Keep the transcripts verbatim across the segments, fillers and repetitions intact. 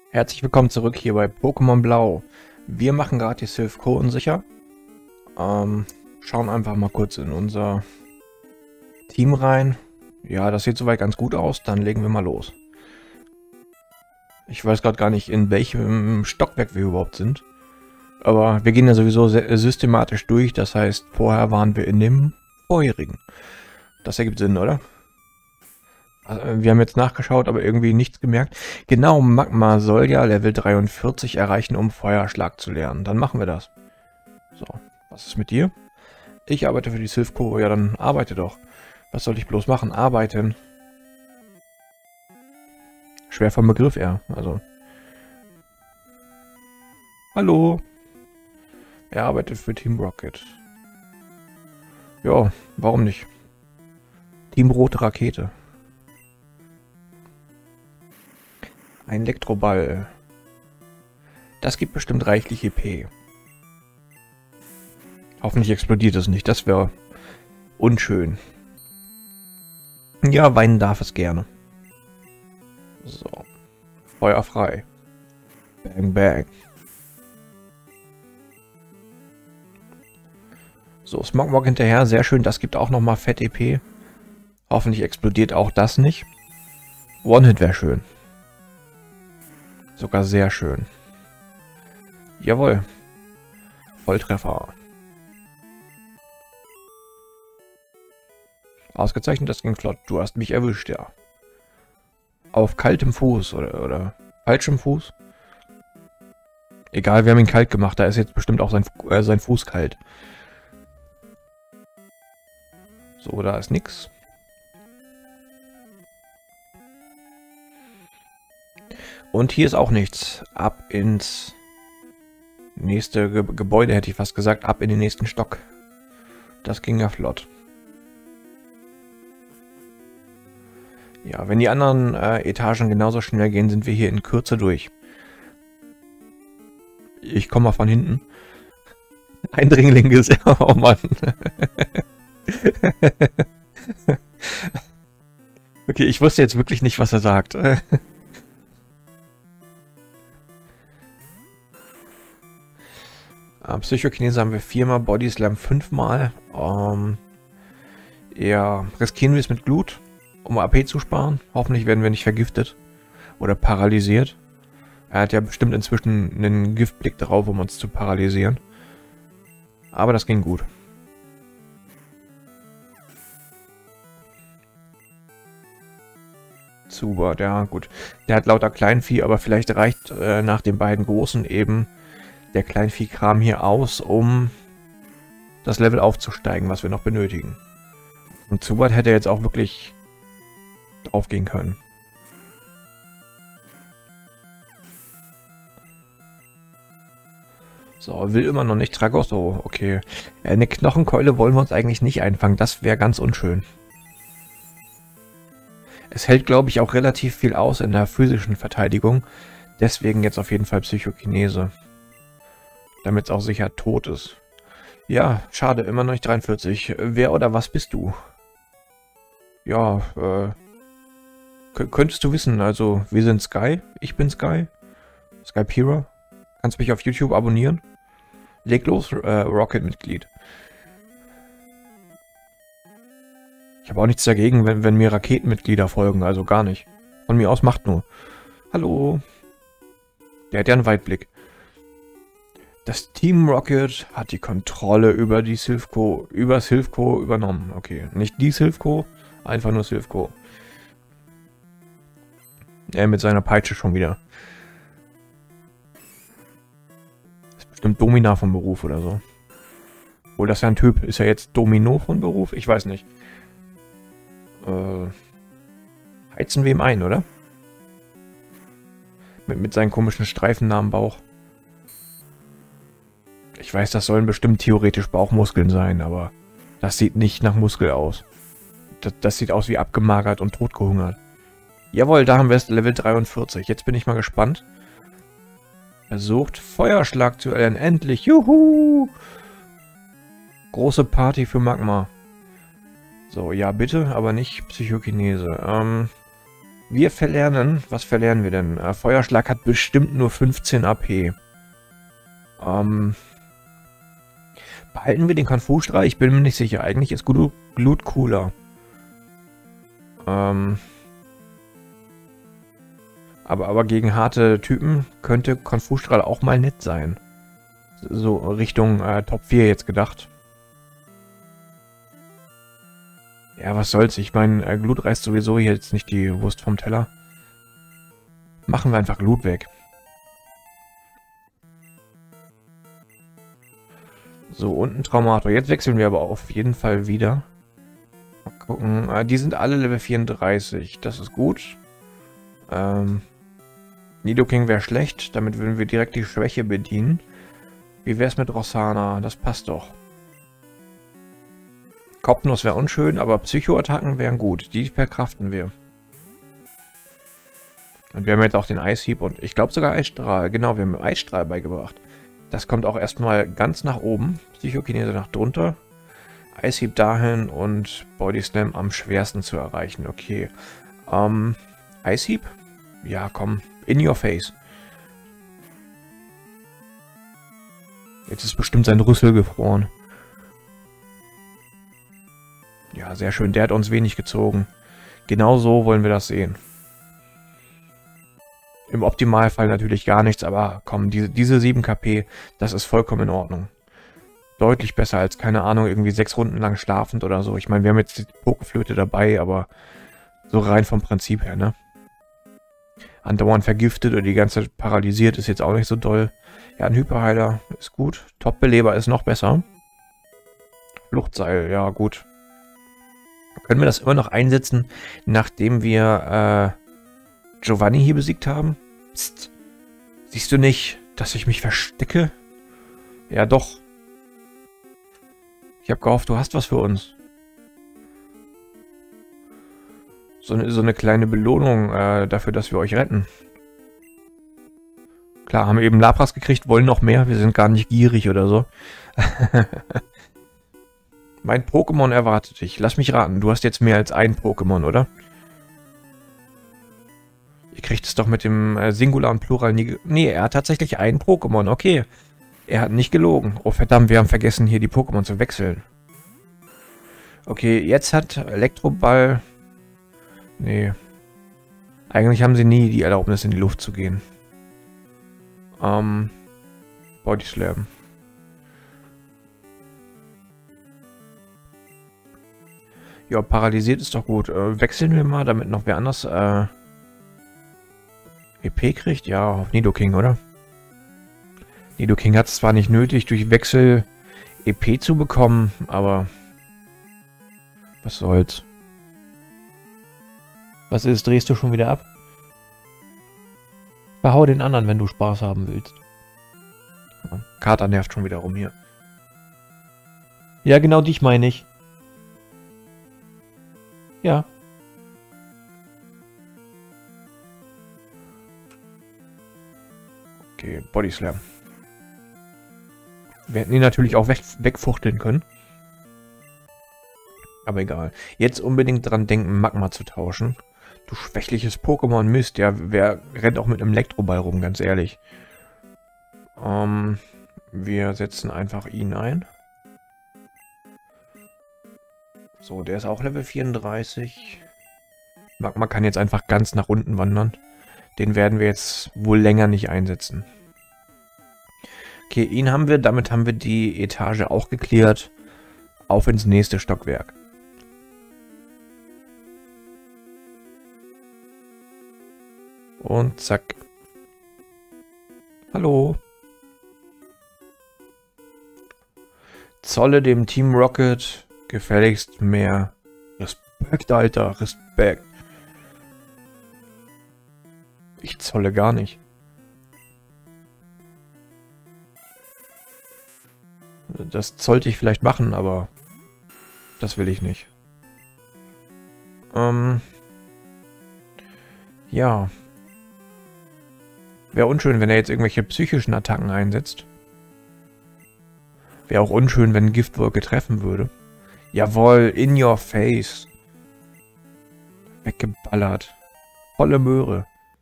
Herzlich willkommen zurück hier bei Pokémon Blau. Wir machen gerade die Silph Co unsicher. Ähm, schauen einfach mal kurz in unser Team rein. Ja, das sieht soweit ganz gut aus. Dann legen wir mal los. Ich weiß gerade gar nicht, in welchem Stockwerk wir überhaupt sind. Aber wir gehen ja sowieso systematisch durch. Das heißt, vorher waren wir in dem vorherigen. Das ergibt Sinn, oder? Wir haben jetzt nachgeschaut, aber irgendwie nichts gemerkt. Genau, Magma soll ja Level dreiundvierzig erreichen, um Feuerschlag zu lernen. Dann machen wir das. So, was ist mit dir? Ich arbeite für die Silph Co. Ja, dann arbeite doch. Was soll ich bloß machen? Arbeiten. Schwer vom Begriff, er. Also. Hallo. Er arbeitet für Team Rocket. Ja, warum nicht? Team Rote Rakete. Ein Elektroball. Das gibt bestimmt reichlich E P. Hoffentlich explodiert es nicht. Das wäre unschön. Ja, weinen darf es gerne. So. Feuer frei. Bang, bang. So, Smogmog hinterher. Sehr schön. Das gibt auch nochmal Fett E P. Hoffentlich explodiert auch das nicht. One-Hit wäre schön. Sogar sehr schön. Jawohl. Volltreffer. Ausgezeichnet, das ging flott. Du hast mich erwischt, ja. Auf kaltem Fuß oder, oder falschem Fuß. Egal, wir haben ihn kalt gemacht. Da ist jetzt bestimmt auch sein, äh, sein Fuß kalt. So, da ist nix. Und hier ist auch nichts. Ab ins nächste Ge Gebäude, hätte ich fast gesagt. Ab in den nächsten Stock. Das ging ja flott. Ja, wenn die anderen äh, Etagen genauso schnell gehen, sind wir hier in Kürze durch. Ich komme mal von hinten. Eindringling gesehen. Oh Mann. Okay, ich wusste jetzt wirklich nicht, was er sagt. Psychokinese haben wir viermal, Body Slam fünfmal. Ähm, ja, riskieren wir es mit Glut, um A P zu sparen. Hoffentlich werden wir nicht vergiftet oder paralysiert. Er hat ja bestimmt inzwischen einen Giftblick drauf, um uns zu paralysieren. Aber das ging gut. Super, ja gut. Der hat lauter Kleinvieh, aber vielleicht reicht äh, nach den beiden großen eben der Kleinvieh-Kram hier aus, um das Level aufzusteigen, was wir noch benötigen. Und Zubat hätte jetzt auch wirklich draufgehen können. So, will immer noch nicht Tragosso. Okay. Eine Knochenkeule wollen wir uns eigentlich nicht einfangen. Das wäre ganz unschön. Es hält, glaube ich, auch relativ viel aus in der physischen Verteidigung. Deswegen jetzt auf jeden Fall Psychokinese. Damit es auch sicher tot ist. Ja, schade, immer noch nicht dreiundvierzig. Wer oder was bist du? Ja, äh... könntest du wissen, also, wir sind Sky. Ich bin Sky. Skypira. Kannst mich auf YouTube abonnieren. Leg los, äh, Rocket-Mitglied. Ich habe auch nichts dagegen, wenn, wenn mir Raketenmitglieder folgen, also gar nicht. Von mir aus macht nur. Hallo. Der hat ja einen Weitblick. Das Team Rocket hat die Kontrolle über die Silph Co. über Silph Co. übernommen. Okay, nicht die Silph Co., einfach nur Silph Co. Er mit seiner Peitsche schon wieder. Ist bestimmt Domina von Beruf oder so. Obwohl, das ist ja ein Typ. Ist er jetzt Domino von Beruf? Ich weiß nicht. Äh, heizen wir ihm ein, oder? Mit, mit seinen komischen Streifen am Bauch. Ich weiß, das sollen bestimmt theoretisch Bauchmuskeln sein, aber das sieht nicht nach Muskel aus. Das, das sieht aus wie abgemagert und totgehungert. Jawohl, da haben wir es, Level dreiundvierzig. Jetzt bin ich mal gespannt. Versucht, Feuerschlag zu erlernen. Endlich, juhu! Große Party für Magma. So, ja bitte, aber nicht Psychokinese. Ähm, Wir verlernen, was verlernen wir denn? Äh, Feuerschlag hat bestimmt nur fünfzehn A P. Ähm, behalten wir den Kung-Fu-Strahl? Ich bin mir nicht sicher. Eigentlich ist Glut, Glut cooler. Ähm, aber, aber gegen harte Typen könnte Kung-Fu-Strahl auch mal nett sein. So Richtung äh, Top vier jetzt gedacht. Ja, was soll's. Ich meine, äh, Glut reißt sowieso hier jetzt nicht die Wurst vom Teller. Machen wir einfach Glut weg. So, und ein Traumator. Jetzt wechseln wir aber auf jeden Fall wieder. Mal gucken. Äh, die sind alle Level vierunddreißig. Das ist gut. Ähm, Nidoking wäre schlecht. Damit würden wir direkt die Schwäche bedienen. Wie wäre es mit Rossana? Das passt doch. Kopfnuss wäre unschön, aber Psychoattacken wären gut. Die verkraften wir. Und wir haben jetzt auch den Eishieb und ich glaube sogar Eisstrahl. Genau, wir haben Eisstrahl beigebracht. Das kommt auch erstmal ganz nach oben. Psychokinese nach drunter. Eishieb dahin und Body Slam am schwersten zu erreichen. Okay. Ähm, Eishieb? Ja, komm. In your face. Jetzt ist bestimmt sein Rüssel gefroren. Ja, sehr schön. Der hat uns wenig gezogen. Genau so wollen wir das sehen. Im Optimalfall natürlich gar nichts, aber komm, diese, diese sieben K P, das ist vollkommen in Ordnung. Deutlich besser als, keine Ahnung, irgendwie sechs Runden lang schlafend oder so. Ich meine, wir haben jetzt die Pokeflöte dabei, aber so rein vom Prinzip her, ne? Andauernd vergiftet oder die ganze Zeit paralysiert ist jetzt auch nicht so doll. Ja, ein Hyperheiler ist gut. Top-Beleber ist noch besser. Fluchtseil, ja gut. Können wir das immer noch einsetzen, nachdem wir äh, Giovanni hier besiegt haben? Psst. Siehst du nicht, dass ich mich verstecke? Ja, doch. Ich habe gehofft, du hast was für uns. So eine, so eine kleine Belohnung äh, dafür, dass wir euch retten. Klar, haben wir eben Lapras gekriegt, wollen noch mehr. Wir sind gar nicht gierig oder so. Mein Pokémon erwartet dich. Lass mich raten, du hast jetzt mehr als ein Pokémon, oder? Ihr kriegt es doch mit dem äh, Singular und Plural nie... Nee, er hat tatsächlich ein Pokémon, okay. Er hat nicht gelogen. Oh verdammt, wir haben vergessen, hier die Pokémon zu wechseln. Okay, jetzt hat Elektroball... Nee. Eigentlich haben sie nie die Erlaubnis, in die Luft zu gehen. Ähm... Body Slam. Ja, paralysiert ist doch gut. Äh, wechseln wir mal, damit noch wer anders äh, E P kriegt. Ja, auf Nidoking, oder? Nidoking hat es zwar nicht nötig, durch Wechsel E P zu bekommen, aber was soll's. Was ist? Drehst du schon wieder ab? Behau den anderen, wenn du Spaß haben willst. Kater nervt schon wieder rum hier. Ja, genau dich meine ich. Ja. Okay, Body Slam. Wir hätten ihn natürlich auch weg, wegfuchteln können. Aber egal. Jetzt unbedingt dran denken, Magma zu tauschen. Du schwächliches Pokémon, Mist. Ja, wer rennt auch mit einem Elektroball rum, ganz ehrlich. Ähm, wir setzen einfach ihn ein. So, der ist auch Level vierunddreißig. Magma kann jetzt einfach ganz nach unten wandern. Den werden wir jetzt wohl länger nicht einsetzen. Okay, ihn haben wir. Damit haben wir die Etage auch geklärt. Auf ins nächste Stockwerk. Und zack. Hallo. Zolle dem Team Rocket gefälligst mehr Respekt, Alter. Respekt. Ich zolle gar nicht. Das sollte ich vielleicht machen, aber das will ich nicht. Ähm. Ja. Wäre unschön, wenn er jetzt irgendwelche psychischen Attacken einsetzt. Wäre auch unschön, wenn Giftwolke treffen würde. Jawohl, in your face. Weggeballert. Volle Möhre.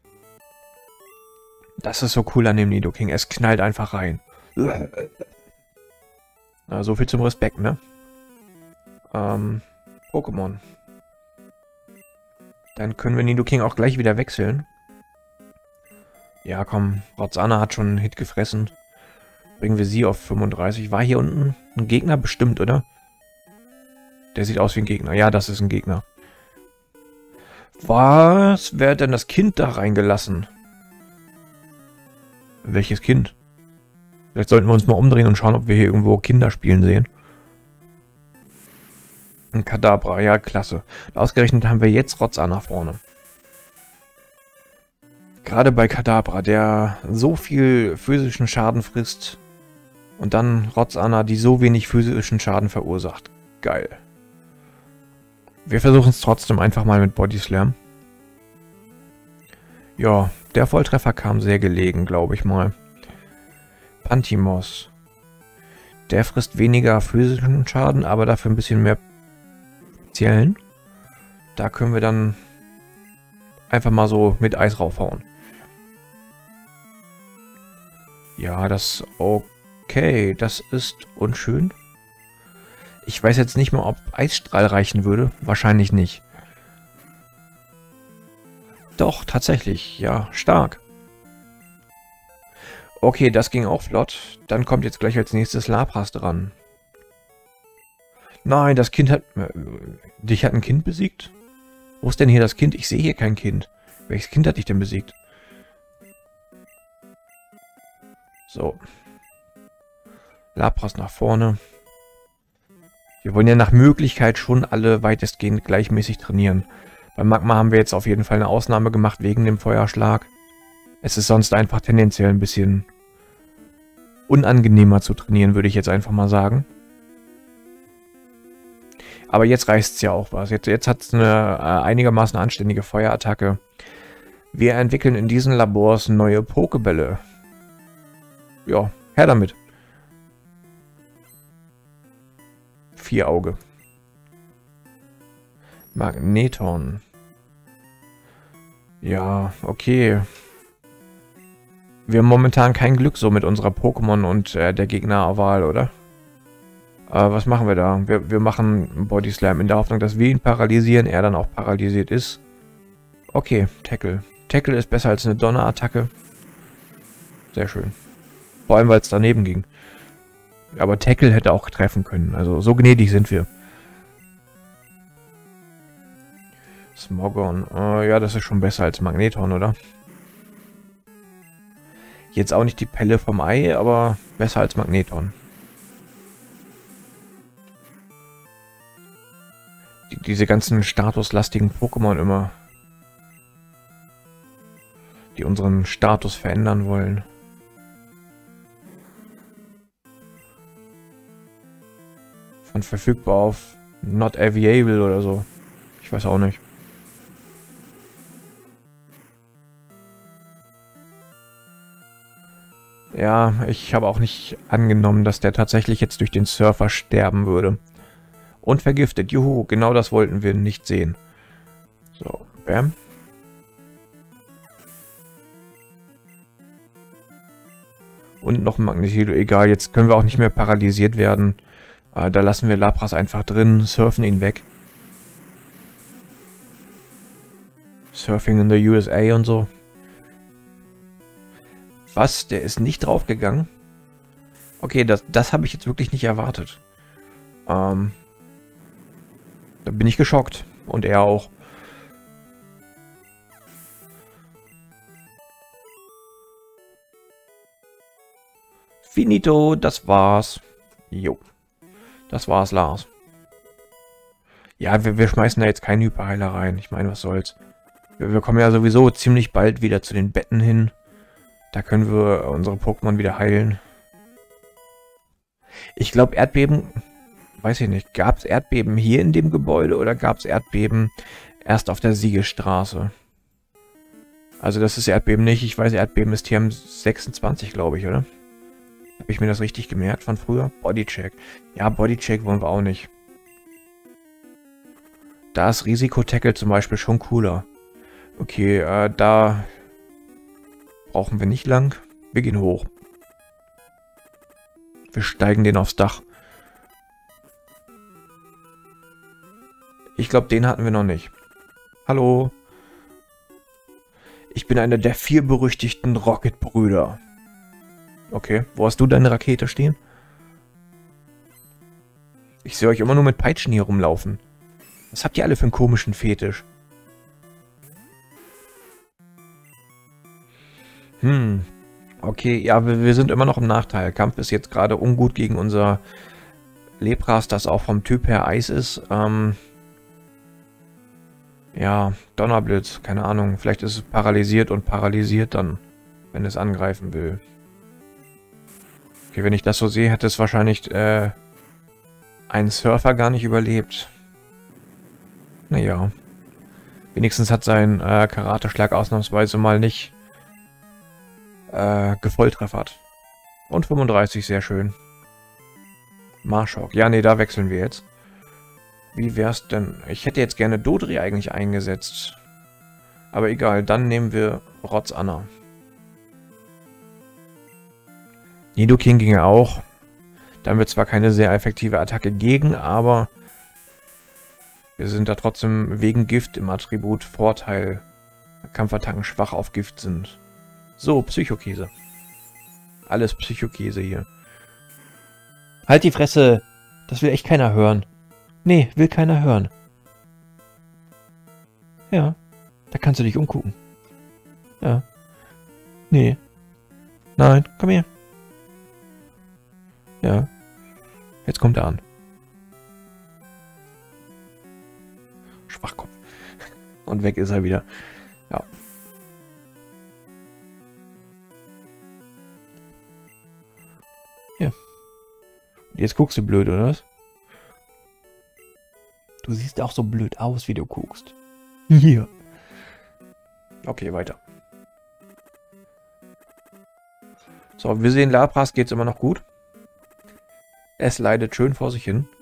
Das ist so cool an dem Nidoking. Es knallt einfach rein. Na, so viel zum Respekt, ne? Ähm, Pokémon. Dann können wir Nidoking auch gleich wieder wechseln. Ja, komm. Roxana hat schon einen Hit gefressen. Bringen wir sie auf fünfunddreißig. War hier unten ein Gegner bestimmt, oder? Der sieht aus wie ein Gegner. Ja, das ist ein Gegner. Was? Wer hat denn das Kind da reingelassen? Welches Kind? Vielleicht sollten wir uns mal umdrehen und schauen, ob wir hier irgendwo Kinder spielen sehen. Ein Kadabra, ja, klasse. Ausgerechnet haben wir jetzt Roxana vorne. Gerade bei Kadabra, der so viel physischen Schaden frisst. Und dann Roxana, die so wenig physischen Schaden verursacht. Geil. Wir versuchen es trotzdem einfach mal mit Body Slam. Ja, der Volltreffer kam sehr gelegen, glaube ich mal. Pantimos. Der frisst weniger physischen Schaden, aber dafür ein bisschen mehr speziellen. Da können wir dann einfach mal so mit Eis raufhauen. Ja, das okay. Das ist unschön. Ich weiß jetzt nicht mehr, ob Eisstrahl reichen würde. Wahrscheinlich nicht. Doch, tatsächlich. Ja, stark. Okay, das ging auch flott. Dann kommt jetzt gleich als nächstes Lapras dran. Nein, das Kind hat... Äh, dich hat ein Kind besiegt? Wo ist denn hier das Kind? Ich sehe hier kein Kind. Welches Kind hat dich denn besiegt? So. Lapras nach vorne. Wir wollen ja nach Möglichkeit schon alle weitestgehend gleichmäßig trainieren. Bei Magma haben wir jetzt auf jeden Fall eine Ausnahme gemacht wegen dem Feuerschlag. Es ist sonst einfach tendenziell ein bisschen unangenehmer zu trainieren, würde ich jetzt einfach mal sagen. Aber jetzt reißt es ja auch was. Jetzt, jetzt hat es eine äh, einigermaßen anständige Feuerattacke. Wir entwickeln in diesen Labors neue Pokebälle. Ja, her damit. Vier Auge. Magneton. Ja, okay. Wir haben momentan kein Glück so mit unserer Pokémon und äh, der Gegnerwahl, oder? Äh, was machen wir da? Wir, wir machen Body Slam in der Hoffnung, dass wir ihn paralysieren, er dann auch paralysiert ist. Okay, Tackle. Tackle ist besser als eine Donnerattacke. Sehr schön. Vor allem, weil es daneben ging. Aber Tackle hätte auch treffen können. Also so gnädig sind wir. Smogon. Äh, ja, das ist schon besser als Magneton, oder? Jetzt auch nicht die Pelle vom Ei, aber besser als Magneton. Die, diese ganzen statuslastigen Pokémon immer. Die unseren Status verändern wollen. Von verfügbar auf not available oder so. Ich weiß auch nicht. Ja, ich habe auch nicht angenommen, dass der tatsächlich jetzt durch den Surfer sterben würde. Und vergiftet. Juhu, genau das wollten wir nicht sehen. So, bam. Und noch ein Magnetilo. Egal, jetzt können wir auch nicht mehr paralysiert werden. Äh, da lassen wir Lapras einfach drin, surfen ihn weg. Surfing in the U S A und so. Was? Der ist nicht draufgegangen? Okay, das, das habe ich jetzt wirklich nicht erwartet. Ähm, da bin ich geschockt. Und er auch. Finito, das war's. Jo. Das war's, Lars. Ja, wir, wir schmeißen da jetzt keinen Hyperheiler rein. Ich meine, was soll's. Wir, wir kommen ja sowieso ziemlich bald wieder zu den Betten hin. Da können wir unsere Pokémon wieder heilen. Ich glaube, Erdbeben... Weiß ich nicht. Gab es Erdbeben hier in dem Gebäude oder gab es Erdbeben erst auf der Siegestraße? Also das ist Erdbeben nicht. Ich weiß, Erdbeben ist hier am sechsundzwanzig, glaube ich, oder? Habe ich mir das richtig gemerkt von früher? Bodycheck. Ja, Bodycheck wollen wir auch nicht. Da ist Risiko-Tackle zum Beispiel schon cooler. Okay, äh, da brauchen wir nicht lang. Wir gehen hoch. Wir steigen den aufs Dach. Ich glaube, den hatten wir noch nicht. Hallo. Ich bin einer der vier berüchtigten Rocket-Brüder. Okay, wo hast du deine Rakete stehen? Ich sehe euch immer nur mit Peitschen hier rumlaufen. Was habt ihr alle für einen komischen Fetisch? Hm. Okay, ja, wir, wir sind immer noch im Nachteil. Kampf ist jetzt gerade ungut gegen unser Lepras, das auch vom Typ her Eis ist. Ähm... Ja, Donnerblitz, keine Ahnung. Vielleicht ist es paralysiert und paralysiert dann, wenn es angreifen will. Okay, wenn ich das so sehe, hätte es wahrscheinlich äh, ein Surfer gar nicht überlebt. Naja. Wenigstens hat sein äh, Karateschlag ausnahmsweise mal nicht äh, gevolltreffert. Und fünfunddreißig, sehr schön. Marschok. Ja, nee, da wechseln wir jetzt. Wie wär's denn? Ich hätte jetzt gerne Dodri eigentlich eingesetzt. Aber egal, dann nehmen wir Rotz Anna. Nidoking ginge auch. Da haben wir zwar keine sehr effektive Attacke gegen, aber wir sind da trotzdem wegen Gift im Attribut Vorteil. Kampfattacken schwach auf Gift sind. So, Psychokäse. Alles Psychokäse hier. Halt die Fresse! Das will echt keiner hören. Nee, will keiner hören. Ja, da kannst du dich umgucken. Ja. Nee. Nein, komm her. Ja. Jetzt kommt er an. Schwachkopf. Und weg ist er wieder. Ja. Ja. Jetzt guckst du blöd, oder was? Du siehst auch so blöd aus, wie du guckst. Hier. Okay, weiter. So, wir sehen, Lapras geht's immer noch gut. Es leidet schön vor sich hin.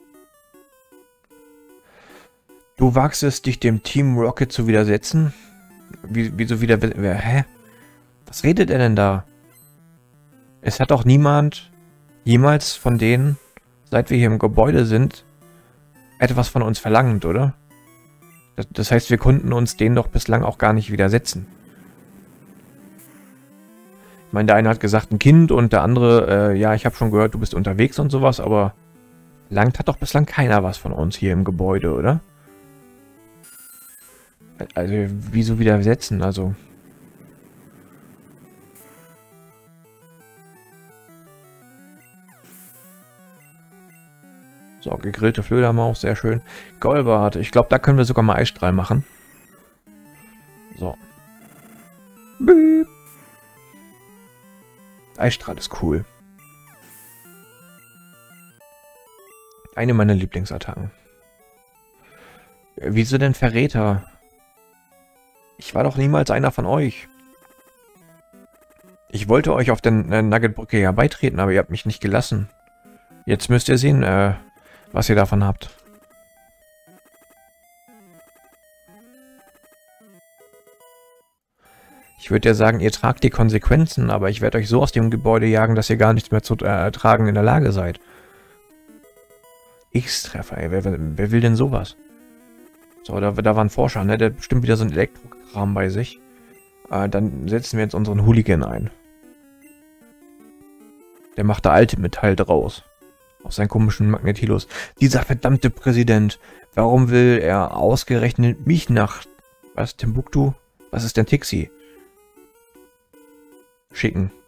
Du wagst es, dich dem Team Rocket zu widersetzen? Wie, wieso wieder... Hä? Was redet er denn da? Es hat doch niemand jemals von denen, seit wir hier im Gebäude sind, etwas von uns verlangt, oder? Das, das heißt, wir konnten uns denen doch bislang auch gar nicht widersetzen. Ich meine, der eine hat gesagt, ein Kind und der andere, äh, ja, ich habe schon gehört, du bist unterwegs und sowas, aber langt hat doch bislang keiner was von uns hier im Gebäude, oder? Also, wieso widersetzen? Also... So, gegrillte Flödermaus, sehr schön. Golbart, ich glaube, da können wir sogar mal Eisstrahl machen. So. Beep. Eisstrahl ist cool. Eine meiner Lieblingsattacken. Wieso denn Verräter? Ich war doch niemals einer von euch. Ich wollte euch auf der Nuggetbrücke ja beitreten, aber ihr habt mich nicht gelassen. Jetzt müsst ihr sehen, äh... was ihr davon habt. Ich würde ja sagen, ihr tragt die Konsequenzen, aber ich werde euch so aus dem Gebäude jagen, dass ihr gar nichts mehr zu äh, tragen in der Lage seid. X-Treffer, ey. Wer, wer will denn sowas? So, da, da war ein Forscher, ne? Der hat bestimmt wieder so ein Elektrokram bei sich. Äh, dann setzen wir jetzt unseren Hooligan ein. Der macht da alte Metall draus. Aus seinen komischen Magnetilus. Dieser verdammte Präsident. Warum will er ausgerechnet mich nach... Was, Timbuktu? Was ist denn Tixi? Schicken.